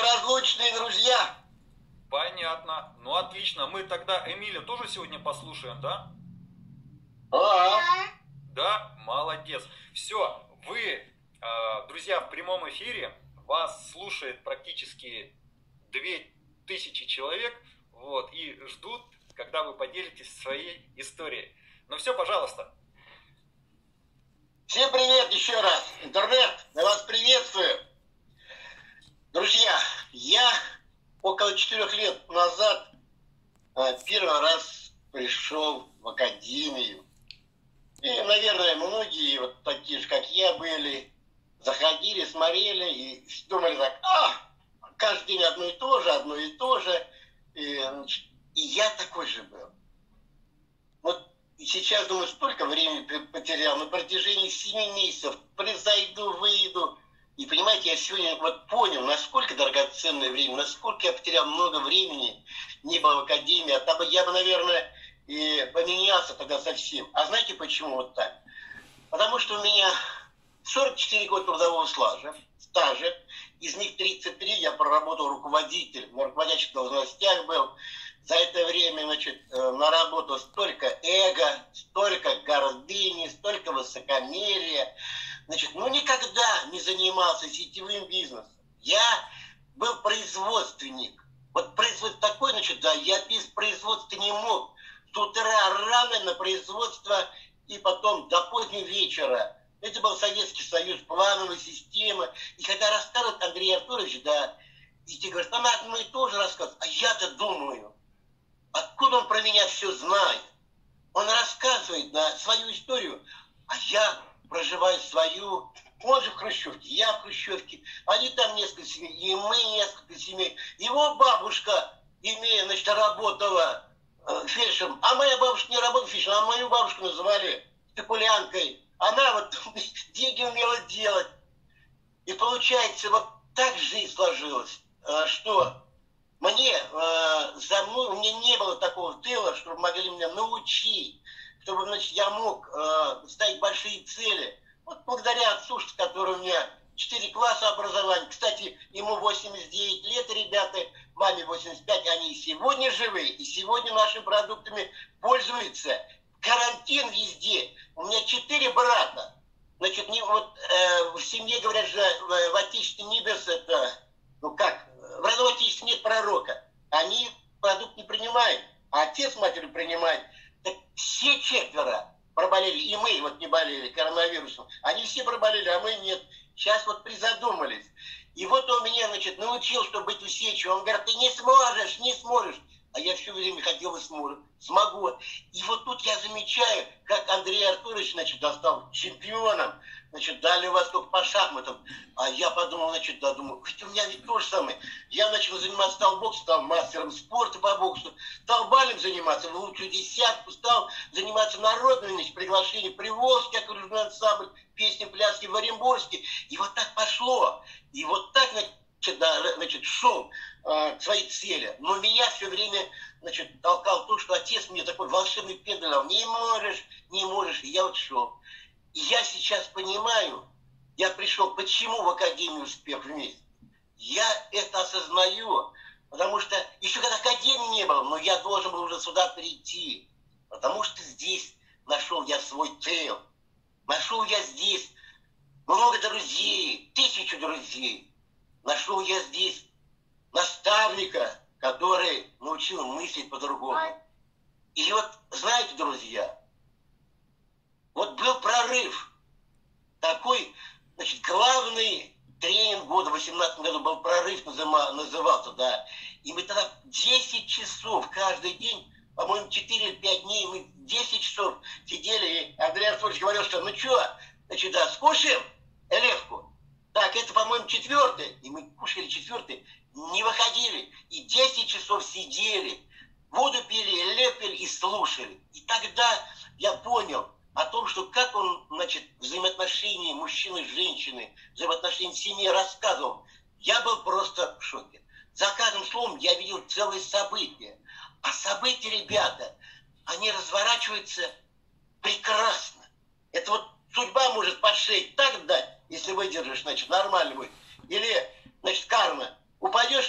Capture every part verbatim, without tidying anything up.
неразлучные друзья. Понятно. Ну, отлично. Мы тогда Эмилю тоже сегодня послушаем, да? А, Да, молодец. Все, вы, э, друзья, в прямом эфире, вас слушает практически две тысячи человек, вот, и ждут, когда вы поделитесь своей историей. Ну все, пожалуйста. всем привет еще раз. Интернет, я вас приветствую. Друзья, я около четырех лет назад э, первый раз пришел в академию. И, наверное, многие, вот такие же, как я, были, заходили, смотрели и думали так, а, каждый день одно и то же, одно и то же. И, значит, и я такой же был. Вот сейчас, думаю, столько времени потерял, на протяжении семи месяцев призайду, выйду. И, понимаете, я сегодня вот понял, насколько драгоценное время, насколько я потерял много времени, не был в академии, а там я бы, наверное, и поменялся тогда совсем. А знаете, почему вот так? Потому что у меня сорок четыре года трудового стажа, стажа, из них тридцать три я проработал руководитель, на руководящих должностях был. За это время, значит, наработал столько эго, столько гордыни, столько высокомерия. Значит, ну никогда не занимался сетевым бизнесом. Я был производственник. Вот производство такое, значит, да, я без производства не мог. С утра рано на производство и потом до позднего вечера. Это был Советский Союз, плановая система. И когда рассказывает Андрей Артурович, да, и тебе говорят, она одно и то же рассказывает, а я-то думаю, откуда он про меня все знает? Он рассказывает, да, свою историю, а я проживаю свою. Он же в Хрущевке, я в Хрущевке. Они там несколько семей, и мы несколько семей. Его бабушка, имея, значит, работала э, фельдшером, а моя бабушка не работала фельдшером, а мою бабушку называли спекулянткой. Она вот деньги умела делать. И получается, вот так жизнь сложилась, э, что мне, э, за мной, у меня не было такого тыла, чтобы могли меня научить, чтобы, значит, я мог э, ставить большие цели. Вот благодаря отцу, который у меня четыре класса образования. Кстати, ему восемьдесят девять лет, ребята, маме восемьдесят пять, они и сегодня живые, и сегодня нашими продуктами пользуются. Карантин везде. У меня четыре брата. Значит, не, вот э, в семье, говорят же, в, в отечестве Нибес это, ну как, в родном отечестве нет пророка. Они продукт не принимают, а отец с матерью принимает. Так все четверо проболели, и мы вот не болели коронавирусом. Они все проболели, а мы нет. Сейчас вот призадумались. И вот он меня, значит, научил, чтобы быть усидчивым. Он говорит, ты не сможешь, не сможешь. А я все время хотел и смогу. смогу. И вот тут я замечаю, как Андрей Артурович, значит, достал чемпионом. Значит, Дальний Восток по шахматам. А я подумал, значит, да, думаю, ведь у меня ведь то же самое. Я начал заниматься, стал боксом, стал мастером спорта по боксу. Стал балем заниматься, в лучшую десятку. Стал заниматься народными, значит, приглашение Приволжский окружной ансамбль, песни, пляски в Оренбургске. И вот так пошло. И вот так, значит, да, значит, шел э, к своей цели. Но меня все время, значит, толкал то, что отец мне такой волшебный пендаль дал. Не можешь, не можешь. И я вот шел. И я сейчас понимаю, я пришел, почему в Академию «Успех» вместе. Я это осознаю, потому что еще когда Академии не было, но я должен был уже сюда прийти, потому что здесь нашел я свой тыл, нашел я здесь много друзей, тысячу друзей, нашел я здесь наставника, который научил мыслить по-другому. И вот, знаете, друзья, вот был прорыв. Такой, значит, главный тренинг года в восемнадцатом году был прорыв, назывался, да. И мы тогда десять часов каждый день, по-моему, четыре или пять дней, мы десять часов сидели, и Андрей Артурович говорил, что ну что, значит, да, скушаем элевку. Так, это, по-моему, четвертый. И мы кушали четвертый, не выходили. И десять часов сидели, воду пили, лепили и слушали. И тогда я понял о том, что как он, значит, взаимоотношения мужчины и женщины, взаимоотношения в семье рассказывал. Я был просто в шоке. За каждым словом я видел целые события. А события, ребята, они разворачиваются прекрасно. Это вот судьба может по шее так дать, если выдержишь, значит, нормально будет. Или, значит, карма. Упадешь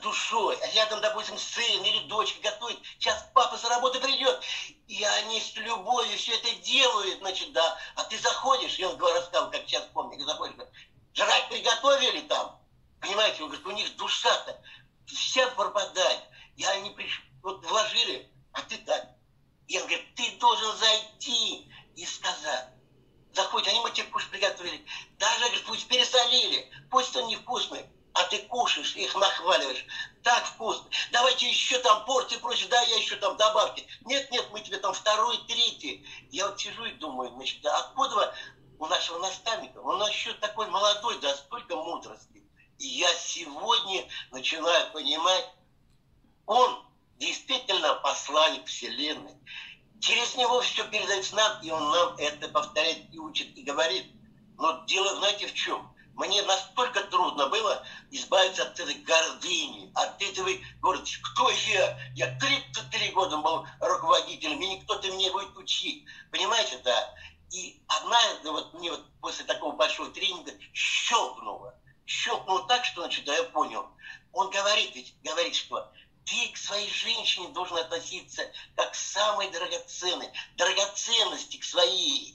душой. А рядом, допустим, сын или дочка готовит. Сейчас папа с работы придет. И они с любовью все это делают, значит, да. А ты заходишь, и он рассказал, как сейчас помню, заходишь, жрать приготовили там. Понимаете, он говорит, у них душа-то вся пропадает. И они приш... вот вложили, а ты так. И он говорит, ты должен зайти и сказать. Заходит, они мы тебе кушать приготовили. Даже, говорит, пусть пересолили, пусть он невкусный. А ты кушаешь, их нахваливаешь. Так вкусно. Давайте еще там порции просишь, да, я еще там добавки. Нет, нет, мы тебе там второй, третий. Я вот сижу и думаю, значит, да откуда у нашего наставника, он еще такой молодой, да, столько мудрости. И я сегодня начинаю понимать, он действительно посланник Вселенной. Через него все передается нам, и он нам это повторяет и учит, и говорит. Но дело, знаете, в чем? Мне настолько трудно было избавиться от этой гордыни, от этого, говорит, кто я? Я тридцать три года был руководителем, и никто-то меня будет учить. Понимаете, да? И однажды вот мне вот после такого большого тренинга щелкнуло. Щелкнуло так, что, значит, да, я понял. Он говорит, ведь, говорит, что ты к своей женщине должен относиться как к самой драгоценной, драгоценности к своей.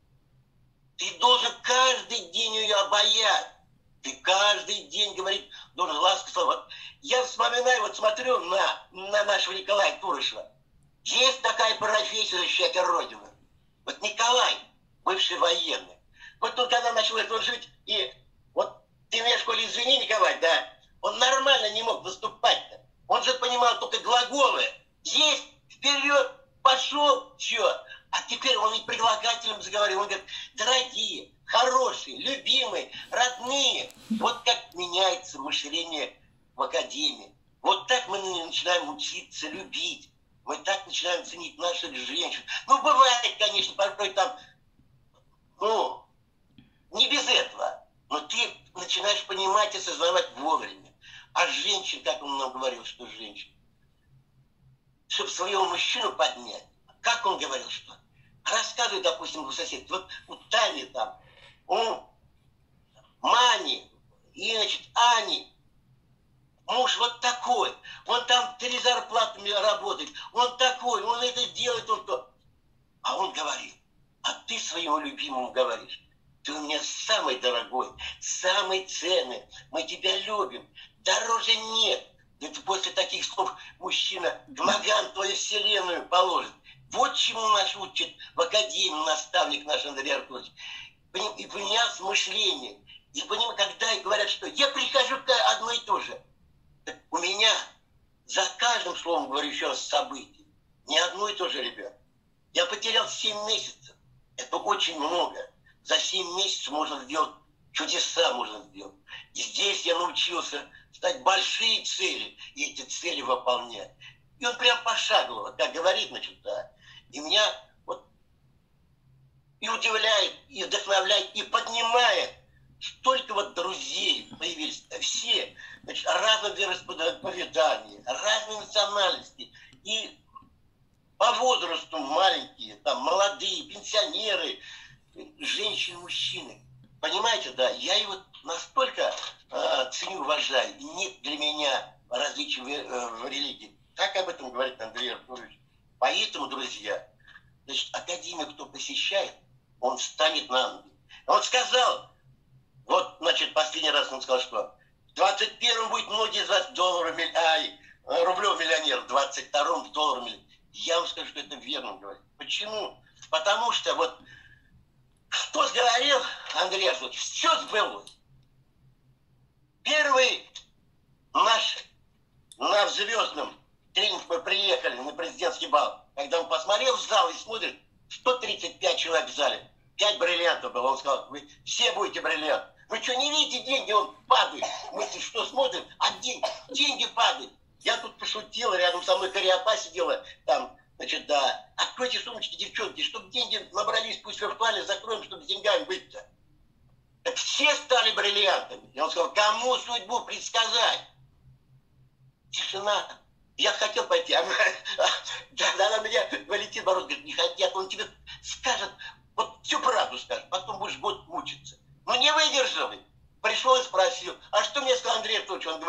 Ты должен каждый день ее обаять. Ты каждый день, говорит, должен ласково слова. Я вспоминаю, вот смотрю на, на нашего Николая Турышева. Есть такая профессия защищать Родину. Вот Николай, бывший военный. Вот он когда начал это жить, и вот ты меня в школе извини, Николай, да, он нормально не мог выступать-то. Он же понимал только глаголы. Есть, вперед, пошел, все. А теперь он и прилагательным заговорил. Он говорит, дорогие, хорошие, любимые, родные. Вот как меняется мышление в академии. Вот так мы начинаем учиться любить. Мы так начинаем ценить наших женщин. Ну, бывает, конечно, порой там, ну, не без этого. Но ты начинаешь понимать и осознавать вовремя. А женщин, как он нам говорил, что женщин, чтобы своего мужчину поднять, как он говорил, что рассказывай, допустим, у соседей, вот у Тани там, у Мани, и, значит, Ани, муж вот такой, он там три зарплаты работает, он такой, он это делает, он то. А он говорит, а ты своему любимому говоришь, ты у меня самый дорогой, самый ценный, мы тебя любим, дороже нет. Это после таких слов мужчина к ногам твою вселенную положит. Вот чему нас учит в академии наставник наш Андрей Аркадьевич. И поменялось мышление. И понимаю, когда говорят, что я прихожу к одно и то же. Так у меня за каждым словом, говорю еще раз, событий. Не одно и то же, ребят. Я потерял семь месяцев. Это очень много. За семь месяцев можно сделать чудеса, можно сделать. И здесь я научился ставить большие цели и эти цели выполнять. И он прям пошагово, как говорит, значит, да. И меня вот и удивляет, и вдохновляет, и поднимает. Столько вот друзей появились. Все, значит, разного вероисповедания, разной национальности. И по возрасту маленькие, там, молодые, пенсионеры, женщины, мужчины. Понимаете, да, я его настолько э, ценю, уважаю. И нет для меня различий в, э, в религии. Так об этом говорит Андрей Аркадьевич. Поэтому, друзья, значит, академию кто посещает, он встанет на ноги. Он сказал, вот, значит, последний раз он сказал, что в двадцать первом будет многие из вас долларов, ай, рублев миллионер, в двадцать втором долларов миллионер. Я вам скажу, что это верно говорит. Почему? Потому что вот что говорил Андрей Аркадьевич, все сбылось. Первый наш на звездном тренинг мы приехали на президентский бал. Когда он посмотрел в зал и смотрит, сто тридцать пять человек в зале. пять бриллиантов было. Он сказал, вы все будете бриллиант. Вы что, не видите деньги? Он падает. Мы что смотрим? А деньги, деньги падают. Я тут пошутил, рядом со мной Кариапа сидела, там, значит, да, откройте сумочки, девчонки, чтобы деньги набрались, пусть виртуально закроем, чтобы с деньгами быть-то. Так все стали бриллиантами. И он сказал, кому судьбу предсказать? Тишина. Я хотел пойти, она, да, она меня, Валентин Мороз, говорит, не хотят, он тебе скажет, вот всю правду скажет, потом будешь год мучиться. Но не выдержал. Пришел и спросил, а что мне сказал Андрей Аркадьевич? Он говорит,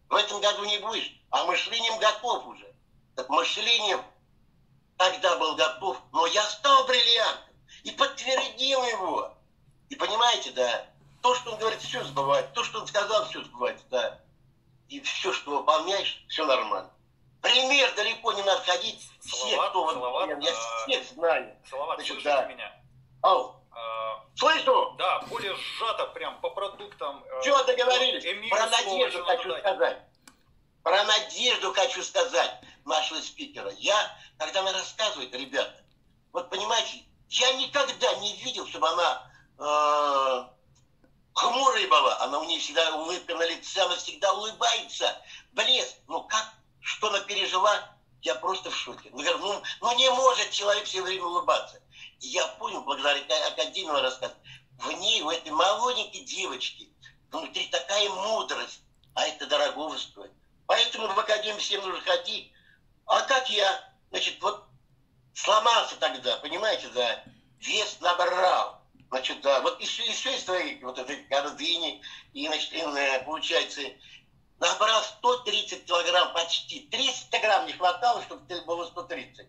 В этом году не будешь, а мышлением готов уже. Так мышлением тогда был готов, но я стал бриллиантом и подтвердил его. И понимаете, да, то, что он говорит, все сбывается, то, что он сказал, все сбывается, да. И все, что выполняешь, все нормально. Пример далеко не надо ходить. Все, кто вот, Салават, я, я всех знаю. Салават, Значит, слышите да. меня? Ау. А, Слышу? Да, более сжато прям по продуктам. Все, договорились. Эмилю Про слово надежду еще хочу надо дать. сказать. Про надежду хочу сказать нашего спикера. Я, когда она рассказывает, ребята, вот понимаете, я никогда не видел, чтобы она э, хмурой была. Она у нее всегда улыбка на лице, она всегда улыбается. Блеск. Ну как, что она пережила, я просто в шоке. Ну, ну, ну не может человек все время улыбаться. И я понял, благодаря академии рассказа, в ней, у этой молоденькой девочки, внутри такая мудрость, а это дорогого стоит. Поэтому в академию всем нужно ходить. А как я, значит, вот сломался тогда, понимаете, да, вес набрал. Значит, да, вот еще, еще из своей вот этой гордыни, и, значит, и, получается, набрал сто тридцать килограмм почти. триста грамм не хватало, чтобы было сто тридцать.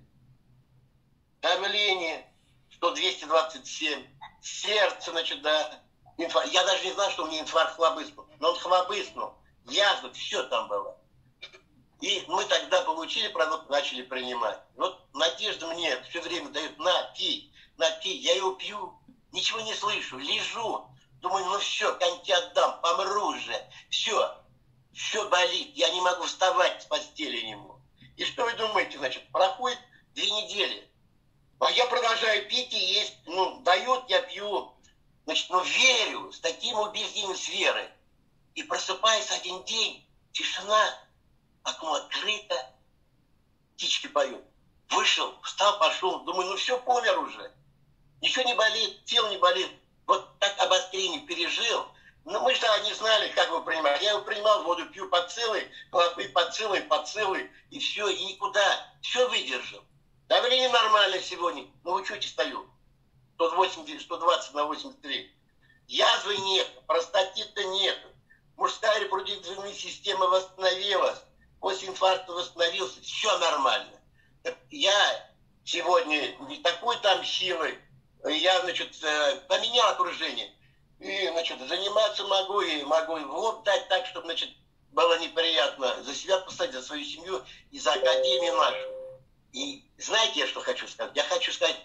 Давление сто двести двадцать семь. Сердце, значит, да. Инфаркт. Я даже не знал, что у меня инфаркт хлобыснул. Но он хлобыснул. Язва, все там было. И мы тогда получили продукт, начали принимать. Вот Надежда мне все время дает: на, пей, на, пей. Я его пью, ничего не слышу, лежу. Думаю, ну все, коньки отдам, помру уже. Все, все болит, я не могу вставать с постели не могу. И что вы думаете, значит, проходит две недели. А я продолжаю пить и есть. Ну, дают, я пью. Значит, ну верю, с таким убеждением, с верой. И просыпаясь один день, тишина, окно открыто, птички поют. Вышел, встал, пошел, думаю, ну все, помер уже. Ничего не болит, тело не болит. Вот так обострение пережил. Но мы же не знали, как его принимать. Я его принимал, воду пью по целой, клопы по целой, по целой, и все, и никуда. Все выдержал. Давление нормально сегодня, но в учете стою. сто восемьдесят, сто двадцать на восемьдесят три. Язвы нет, простатита нет. Мужская репродуктивная система восстановилась. После инфаркта восстановился. Все нормально. Я сегодня не такой там силой. Я, значит, поменял окружение. И, значит, заниматься могу, и могу в лоб дать так, чтобы, значит, было неприятно. За себя поставить, за свою семью и за академию нашу. И знаете, я что хочу сказать? Я хочу сказать,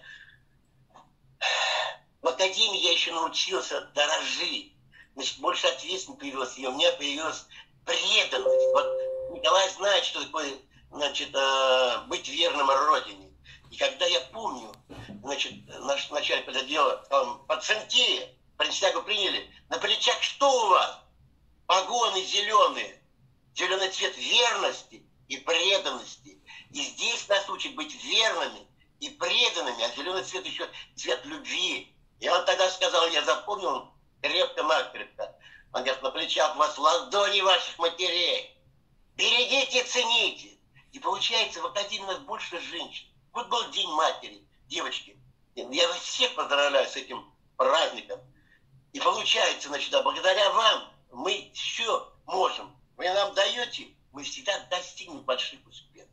в академии я еще научился дорожить. Значит, больше ответственности появилось, и у меня появилась преданность. Вот Николай знает, что такое, значит, быть верным Родине. И когда я помню, значит, наш начальник отдела, там, пацанки, присягу приняли, на плечах что у вас? Погоны зеленые, зеленый цвет верности и преданности. И здесь нас учат быть верными и преданными, а зеленый цвет еще цвет любви. И он тогда сказал, я запомнил крепко-накрепко. Он говорит, на плечах у вас ладони ваших матерей. Берегите, цените. И получается, в академии у нас больше женщин. Вот был День матери, девочки. Я вас всех поздравляю с этим праздником. И получается, значит, да, благодаря вам мы все можем. Вы нам даете, мы всегда достигнем больших успехов.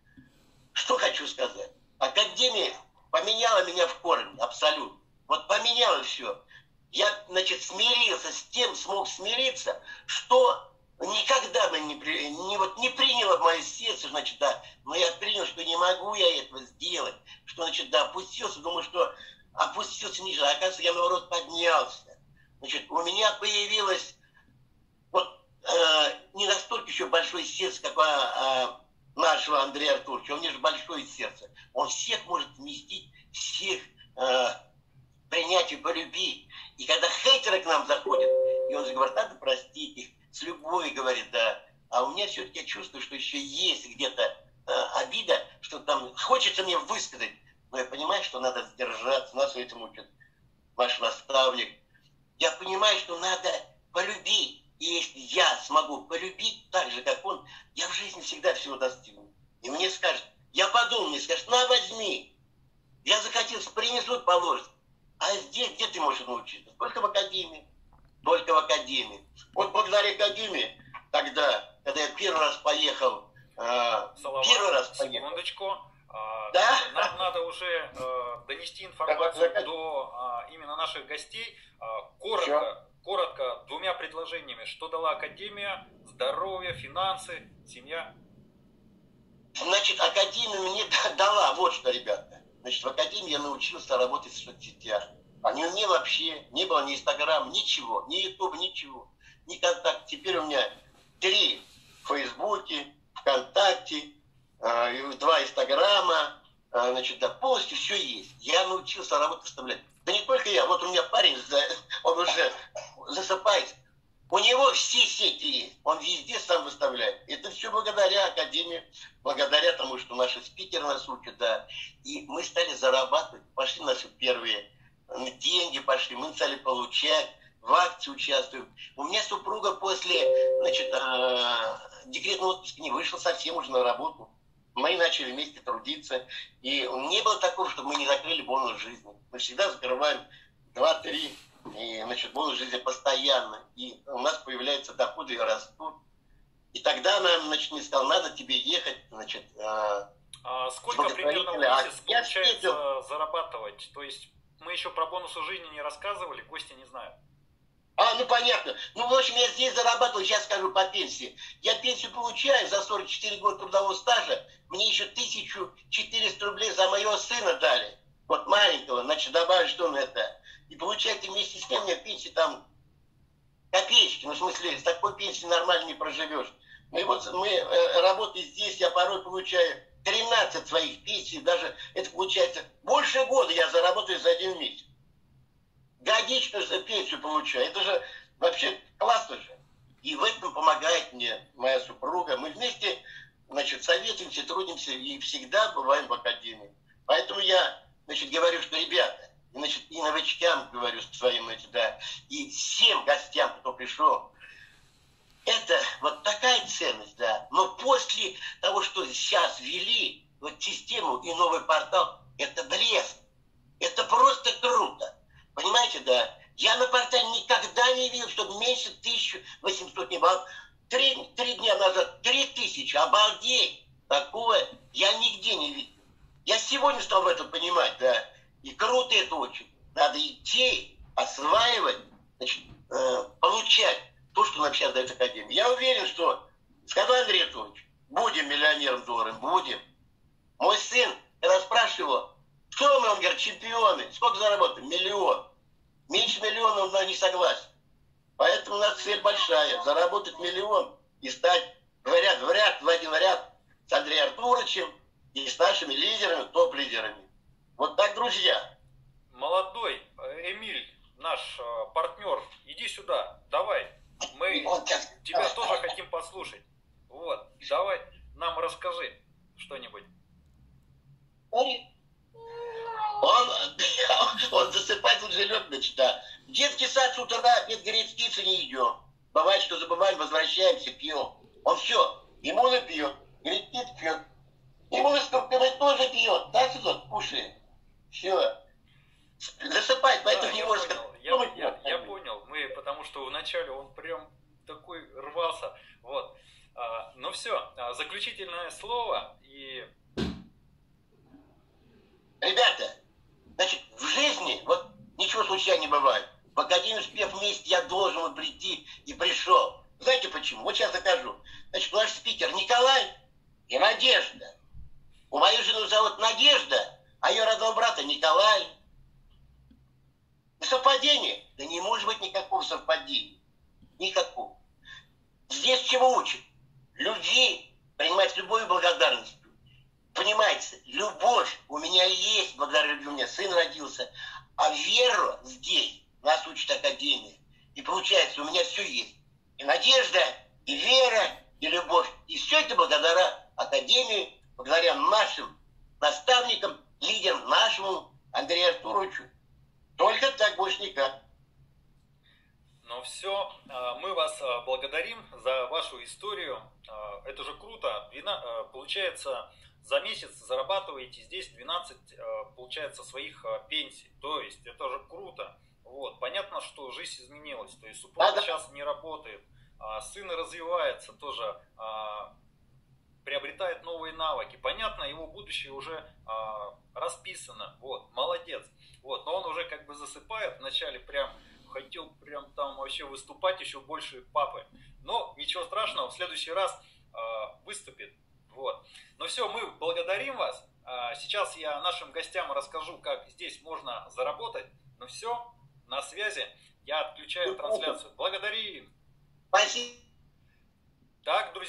Что хочу сказать. Академия поменяла меня в корне, абсолютно. Вот поменяла все. Я, значит, смирился с тем, смог смириться, что никогда бы не, не, вот, не приняло в мое сердце, значит, да, но я принял, что не могу я этого сделать, что, значит, да, опустился, думаю, что опустился ниже, а оказывается, я, наоборот, поднялся. Значит, у меня появилось вот э, не настолько еще большое сердце, как у э, нашего Андрея Артуровича, у него же большое сердце, он всех может вместить, всех э, принять и полюбить. И когда хейтеры к нам заходят, и он же говорит, надо простить их, с любовью говорит, да. А у меня все-таки я чувствую, что еще есть где-то э, обида, что там хочется мне высказать. Но я понимаю, что надо сдержаться, нас этим учит наш наставник. Я понимаю, что надо полюбить. И если я смогу полюбить так же, как он, я в жизни всегда всего достигну. И мне скажут, я подумал, мне скажут, на, возьми. Я захотелось, принесут, положат. А здесь, где ты можешь научиться? Только в академии. Только в академии. Вот благодаря академии тогда, когда я первый раз поехал, э, Салават, первый раз поехал. Секундочку. Да? Нам надо уже э, донести информацию до э, именно наших гостей. Э, коротко, коротко, двумя предложениями. Что дала Академия? Здоровье, финансы, семья? Значит, Академия мне дала вот что, ребята. Значит, в Академии я научился работать в соцсетях. А не умел вообще, не было ни Инстаграма, ничего, ни Ютуба, ничего. Ни контакт. Теперь у меня три в Фейсбуке, ВКонтакте, два Инстаграма, значит, да, полностью все есть. Я научился работу вставлять. Да не только я, вот у меня парень, он уже засыпает. У него все сети есть, он везде сам выставляет. Это все благодаря Академии, благодаря тому, что наши спикеры нас учат, да. И мы стали зарабатывать, пошли наши первые деньги, пошли, мы стали получать, в акции участвуем. У меня супруга после, значит, декретного отпуска не вышла совсем уже на работу. Мы начали вместе трудиться. И не было такого, чтобы мы не закрыли бонус жизни. Мы всегда закрываем два-три. И, значит, бонус жизни постоянно. И у нас появляются доходы и растут. И тогда нам, значит, не сказал, надо тебе ехать, значит... А сколько примерно в месяц получается зарабатывать? То есть мы еще про бонусы жизни не рассказывали, гости не знают. А, ну понятно. Ну, в общем, я здесь зарабатываю, сейчас скажу по пенсии. Я пенсию получаю за сорок четыре года трудового стажа. Мне еще тысячу четыреста рублей за моего сына дали. Вот маленького, значит, добавить, что на это. И получается, вместе с ним у меня пенсия там копеечки. Ну, в смысле, с такой пенсией нормально не проживешь. Ну и вот мы, э, работая здесь, я порой получаю тринадцать своих пенсий. Даже это получается больше года я заработаю за один месяц. Годичную пенсию получаю. Это же вообще классно же. И в этом помогает мне моя супруга. Мы вместе, значит, советуемся, трудимся и всегда бываем в Академии. Поэтому я, значит, говорю, что, ребята, значит, и новичкам говорю своим, значит, да, и всем гостям, кто пришел, это вот такая ценность, да. Но после того, что сейчас ввели, вот систему и новый портал, это блеск. Это просто круто. Понимаете, да? Я на портале никогда не видел, чтобы меньше тысячи восьмисот не было. Три, три дня назад три тысячи. Обалдеть! Такое я нигде не видел. Я сегодня стал в этом понимать, да. И круто это очень. Надо идти, осваивать, значит, э, получать то, что нам сейчас дает Академия. Я уверен, что, сказал Андрей Анатольевич, будем миллионером долларом, будем. Мой сын, когда спрашивал, что мы, он говорит, чемпионы, сколько заработаем? Миллион. Меньше миллиона он не согласен. Поэтому у нас цель большая, заработать миллион и стать в ряд, в ряд, в один ряд с Андреем Артуровичем и с нашими лидерами, топ-лидерами. Вот так, друзья. Молодой Эмиль, наш партнер, иди сюда, давай. Мы тебя тоже хотим послушать. Вот, давай нам расскажи что-нибудь. Он, он засыпать, он живет, значит, да. В детский сад с утра, без говорит, птицы не идем. Бывает, что забываем, возвращаемся, пьем. Он все, лимоны пьет, говорит, птиц пьет. Лимоны с фруктами тоже пьет, да, Сузон, кушает. Все. Засыпать, поэтому да, не я может... Понял, я, я, я понял, мы, потому что вначале он прям такой рвался. Вот. А, ну все, заключительное слово и... Ребята, значит, в жизни вот ничего случайно не бывает. В Академию успех вместе я должен вот прийти и пришел. Знаете почему? Вот сейчас докажу. Значит, наш спикер Николай и Надежда. У моей жены зовут Надежда, а ее родного брата Николай. Совпадение? Да не может быть никакого совпадения. Никакого. Здесь чего учат? Людей принимать с любовью и благодарностью. Понимаете, любовь у меня есть, благодаря любви у меня сын родился, а веру здесь нас учит Академия. И получается, у меня все есть. И надежда, и вера, и любовь. И все это благодаря Академии, благодаря нашим наставникам, лидерам, нашему Андрею Артуровичу. Только так, больше никак. Ну все, мы вас благодарим за вашу историю. Это же круто. Получается, за месяц зарабатываете здесь двенадцать, получается, своих пенсий. То есть это же круто. Вот. Понятно, что жизнь изменилась. То есть супруга да, сейчас не работает. а, сын развивается тоже, а, приобретает новые навыки. Понятно, его будущее уже а, расписано. Вот, молодец. Вот, но он уже как бы засыпает. Вначале прям хотел прям там вообще выступать еще больше папы. Но ничего страшного, в следующий раз а, выступит. Вот. Ну все, мы благодарим вас. А, сейчас я нашим гостям расскажу, как здесь можно заработать. Ну все, на связи. Я отключаю трансляцию. Благодарим. Спасибо. Так, друзья.